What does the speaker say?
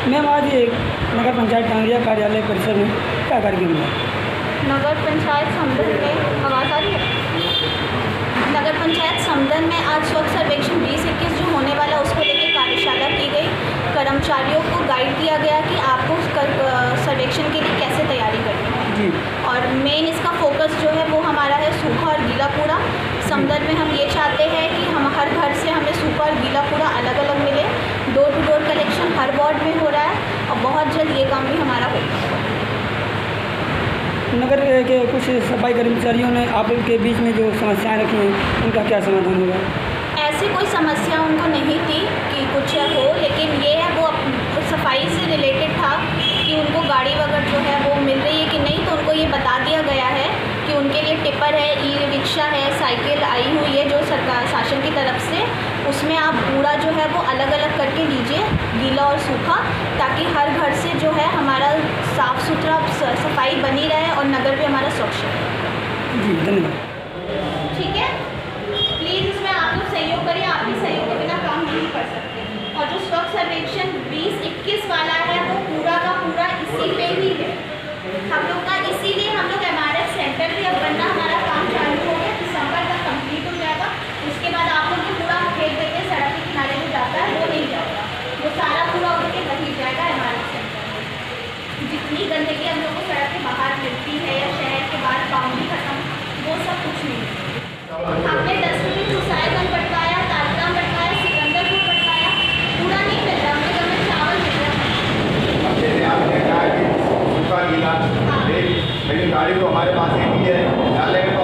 Ma'am आज एक नगर पंचायत टांगरिया कार्यालय परिसर में क्या कार्यक्रम हुआ? नगर पंचायत समदन में आवाज़ आ रही है? नगर पंचायत समदन में आज स्वच्छ सर्वेक्षण 2021 जो होने वाला उसको लेकर कार्यशाला की गई। कर्मचारियों को गाइड किया गया कि आपको सर्वेक्षण के लिए कैसे तैयारी करनी है जी। और मेन इसका फोकस जो है वो हमारा है सूखा और गीला कूड़ा। समदन में हम ये चाहते हैं कि हम हर घर से हमें सूखा और गीला कूड़ा अलग अलग मिले। डोर टू डोर कलेक्शन हर वार्ड में हो रहा है और बहुत जल्द ये काम भी हमारा होगा। नगर के कुछ सफाई कर्मचारियों ने आपके बीच में जो समस्याएं रखी हैं उनका क्या समाधान होगा? ऐसी कोई समस्या उनको नहीं थी कि कुछ हो, लेकिन ये है वो सफाई से रिलेटेड था कि उनको गाड़ी वगैरह जो है वो मिल रही है कि नहीं। तो उनको ये बता दिया गया है कि उनके लिए टिपर है, ई रिक्शा है, साइकिल आई हुई है जो सरकार शासन की तरफ से, उसमें आप कूड़ा जो है वो अलग अलग करके लीजिए, गीला और सूखा, ताकि हर घर से जो है हमारा साफ़ सुथरा सफाई बनी रहे और नगर भी हमारा स्वच्छ रहे। जी धन्यवाद। ठीक है, प्लीज़ इसमें आप लोग सहयोग करिए, आपके सहयोग के बिना काम नहीं कर सकते। और जो स्वच्छ सर्वेक्षण 2021 वाला है वो पूरा का पूरा इसी पे ही है हम लोग का, इसीलिए हम लोग MRF सेंटर भी अब बनना हमारा काम चालू हो गया, दिसंबर तक कंप्लीट हो जाएगा। उसके बाद आप लोग जो पूरा फेंक देते सड़क के किनारे में जाता है वो नहीं जाएगा, वो सारा पूरा उठ के वही जाएगा MRF सेंटर में। जितनी गंदगी हम लोग को सड़क के बाहर मिलती है या शहर के बाहर बाउंड्री खत्म, वो सब कुछ नहीं है। हमने 10 मिनट हुसैनगंज पटवाया, तालगाम पटवाया, सिकंदरपुर पटवाया, पूरा नहीं मिल रहा, हमने घर में चावल मिल रहा है। लेकिन गाड़ी तो हमारे पास एक ही है,